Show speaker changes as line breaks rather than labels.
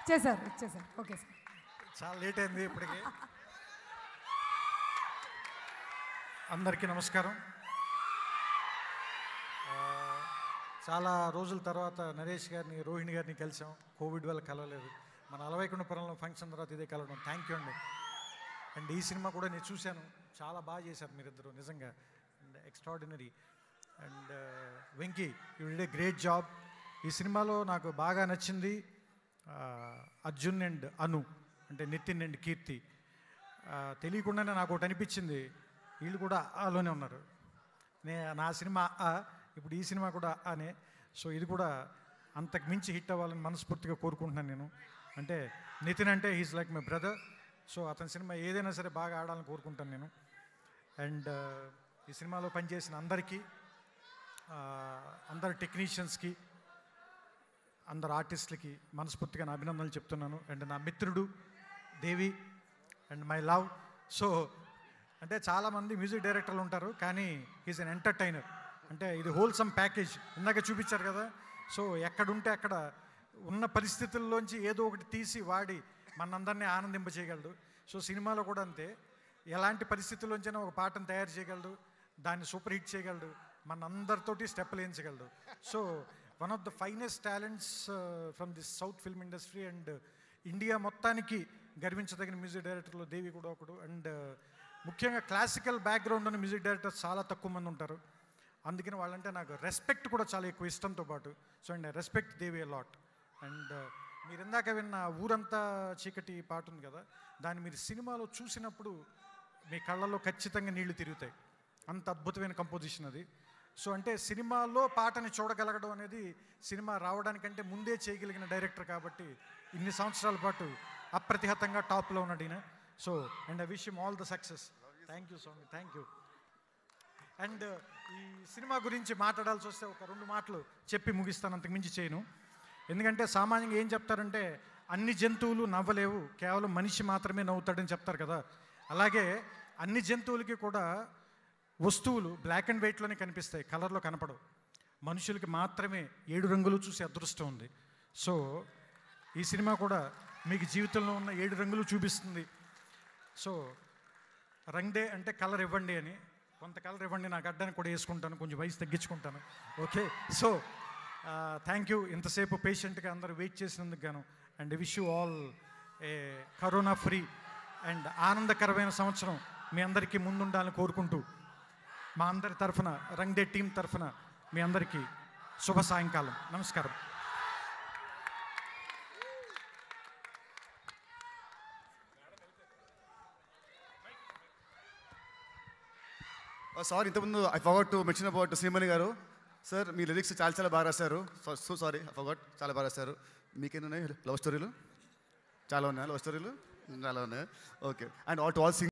ఇచ్చేసారు. Okay sir.
చాలా late అయింది ఇప్పటికి. అందరికీ నమస్కారం. చాలా రోజుల తర్వాత నరేష్ గారిని, రోహిణి గారిని కలిసాం. కోవిడ్ వల్ల కలవలేదు. మన అలవైకుంఠపురంలో ఫంక్షన్ తర్వాత ఇదే కలవడం. థ్యాంక్ యూ అండి. అండ్ ఈ సినిమా కూడా నేను చూశాను. చాలా బాగా చేశారు మీరిద్దరు, నిజంగా and extraordinary. And Venky, you did a great job. ఈ సినిమాలో నాకు బాగా నచ్చింది అర్జున్ అండ్ అను, అంటే నితిన్ అండ్ కీర్తి. తెలియకుండానే నాకు ఒకటి అనిపించింది, వీళ్ళు కూడా ఆలోనే ఉన్నారు. నా సినిమా ఇప్పుడు ఈ సినిమా కూడా అనే. సో ఇది కూడా అంతకు మించి హిట్ అవ్వాలని మనస్ఫూర్తిగా కోరుకుంటున్నాను నేను. అంటే నితిన్ అంటే he's like my brother. So అతని సినిమా ఏదైనా సరే బాగా ఆడాలని కోరుకుంటాను నేను. అండ్ ఈ సినిమాలో పనిచేసిన అందరికీ, అందరు టెక్నీషియన్స్కి, అందరు ఆర్టిస్టులకి మనస్ఫూర్తిగా నా అభినందనలు చెప్తున్నాను. అండ్ నా మిత్రుడు Devi and my love. So అంటే చాలామంది మ్యూజిక్ డైరెక్టర్లు ఉంటారు, కానీ హీస్ అన్ ఎంటర్టైనర్. అంటే ఇది హోల్సమ్ ప్యాకేజ్. ఇందాక చూపించారు కదా. సో ఎక్కడుంటే అక్కడ ఉన్న పరిస్థితుల్లోంచి ఏదో ఒకటి తీసి వాడి మనందరినీ ఆనందింపజేయగలడు. సో సినిమాలో కూడా అంతే, ఎలాంటి పరిస్థితుల్లోంచైనా ఒక పాటను తయారు చేయగలడు, దాన్ని సూపర్ హిట్ చేయగలడు, మనందరితోటి స్టెప్పులు వేయించగలడు. So one of the finest talents from this south film industry. And India మొత్తానికి గర్వించదగిన మ్యూజిక్ డైరెక్టర్లో దేవి కూడా ఒకడు. అండ్ ముఖ్యంగా క్లాసికల్ బ్యాక్గ్రౌండ్ ఉన్న మ్యూజిక్ డైరెక్టర్స్ చాలా తక్కువ మంది ఉంటారు. అందుకని వాళ్ళంటే నాకు రెస్పెక్ట్ కూడా చాలా ఎక్కువ, ఇష్టంతో పాటు. So and I respect Devi a lot. And మీరు ఇందాక విన్న ఊరంతా చీకటి పాట ఉంది కదా, దాన్ని మీరు సినిమాలో చూసినప్పుడు మీ కళ్ళల్లో ఖచ్చితంగా నీళ్లు తిరుగుతాయి. అంత అద్భుతమైన కంపోజిషన్ అది. సో అంటే సినిమాలో పాటని చూడగలగడం అనేది సినిమా రావడానికంటే ముందే చేయగలిగిన డైరెక్టర్ కాబట్టి ఇన్ని సంవత్సరాల పాటు అప్రతిహతంగా టాప్లో ఉన్నాడు ఈయన. So and I wish him all the success. Thank you Swami, thank you. And ఈ సినిమా గురించి మాట్లాడాల్సి వస్తే ఒక 2 మాటలు చెప్పి ముగిస్తాను, అంతకు మించి చేయను. ఎందుకంటే సామాన్యంగా ఏం చెప్తారంటే అన్ని జంతువులు నవ్వలేవు, కేవలం మనిషి మాత్రమే నవ్వుతాడని చెప్తారు కదా. అలాగే అన్ని జంతువులకి కూడా వస్తువులు బ్లాక్ అండ్ వైట్లోనే కనిపిస్తాయి, కలర్లో కనపడవు. మనుషులకి మాత్రమే 7 రంగులు చూసే అదృష్టం ఉంది. సో ఈ సినిమా కూడా మీకు జీవితంలో ఉన్న 7 రంగులు చూపిస్తుంది. సో రంగ్ డే అంటే కలర్ ఇవ్వండి అని, కొంత కలర్ ఇవ్వండి, నాకు అడ్డానికి కూడా వేసుకుంటాను, కొంచెం వయసు తగ్గించుకుంటాను. ఓకే. సో థ్యాంక్ యూ ఇంతసేపు పేషెంట్గా అందరూ వెయిట్ చేసినందుకు గాను. And wish you all a corona free and ఆనందకరమైన సంవత్సరం మీ అందరికీ ముందుండాలని కోరుకుంటూ, మా అందరి తరఫున, రంగ్ డే టీం తరఫున మీ అందరికీ శుభ సాయంకాలం. నమస్కారం.
సారీ, ఇంతకుముందు I forgot to mention about Sreemani garu. Sir మీ లిరిక్స్ చాలా బాగా రాశారు. So sorry, I forgot. చాలా బాగా రాశారు. మీకేమున్నాయి లవ్ స్టోరీలు? చాలా ఉన్నాయి లవ్ స్టోరీలు, చాలా ఉన్నాయి. Okay. And all to all